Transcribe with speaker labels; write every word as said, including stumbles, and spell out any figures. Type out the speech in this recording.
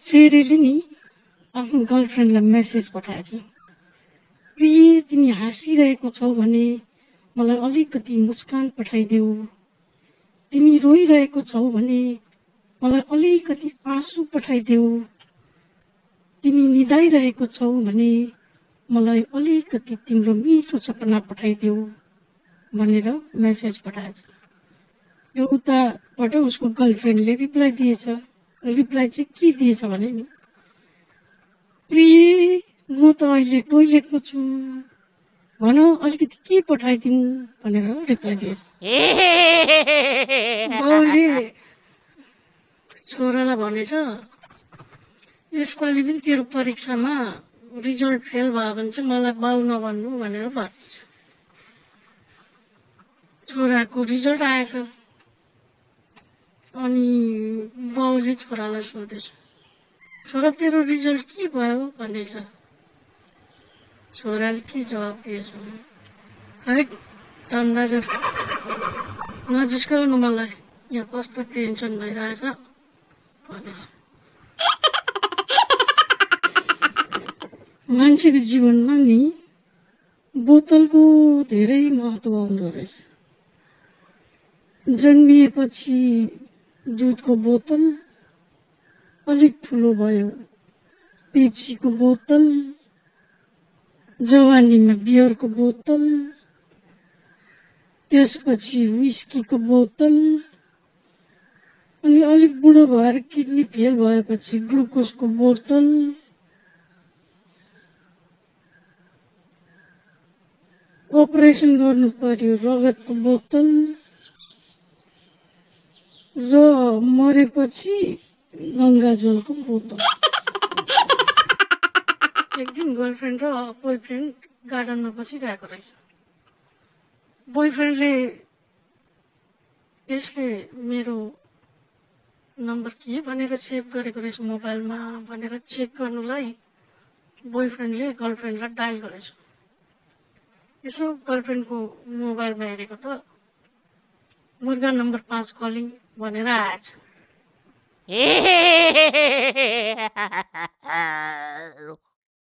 Speaker 1: चेरेले नि आफ्नो गर्लफ्रेन्डलाई मेसेज पठाएछ, प्रिय तिमी हाँसिरहेको छौ भने मलाई अलिकति मुस्कान पठाइदेऊ, तिमी रोइरहेको छौ भने मलाई अलिकति आँसु पठाइदेऊ, तिमी निदाइरहेको छौ भने मलाई अलिकति तिम्रो मिठो सपना पठाइदेऊ भनेर मेसेज पठाएछ। यो उताबाट उसको गर्लफ्रेन्डले रिप्लाई दिएछ। रिप्लाई चाहिँ के दिएछ भने नि, प्रिय म त अहिले टोइलेटमा छु, भन अलिकति के पठाइदिउँ भनेर रिप्लाई दिएछ। बाउले छोरालाई भनेछ, यसपालि पनि तेरो परीक्षामा रिजल्ट फेल भयो भने चाहिँ मलाई बाउ नभन्नु भनेर भनेछ। छोराको रिजल्ट आएछ। अनि बाउले छोरालाई सोधेछ, छोरा तेरो रिजल्ट के भयो भनेछ। छोराले के जवाब दिएछ, है धन्दाजु नजिस्काउनु मलाई, यहाँ कस्तो टेन्सन भइरहेछ भनेछ। मान्छेको जीवनमा नि बोतलको धेरै महत्त्व हुँदो रहेछ। जन्मिएपछि दुधको बोतल, अलिक ठुलो भयो पेप्सीको बोतल, जवानीमा बियरको बोतल, त्यसपछि विस्कीको बोतल, अनि अलिक बुढो भएर किडनी फेल भएपछि ग्लुकोजको बोतल, अपरेसन गर्नु पर्यो रगतको बोतल, र मरेपछि गङ्गाजलको बोतल। एक दिन गर्लफ्रेन्ड र बोयफ्रेन्ड गार्डनमा बसिरहेको रहेछ। बोयफ्रेन्डले यसले मेरो नम्बर के भनेर सेभ गरेको रहेछ मोबाइलमा भनेर चेक गर्नुलाई बोयफ्रेन्डले गर्लफ्रेन्डलाई डायल गरेछ। यसो गर्लफ्रेन्डको मोबाइलमा हेरेको त मुर्गा नम्बर पाँच कलिङ भनेर आएछ।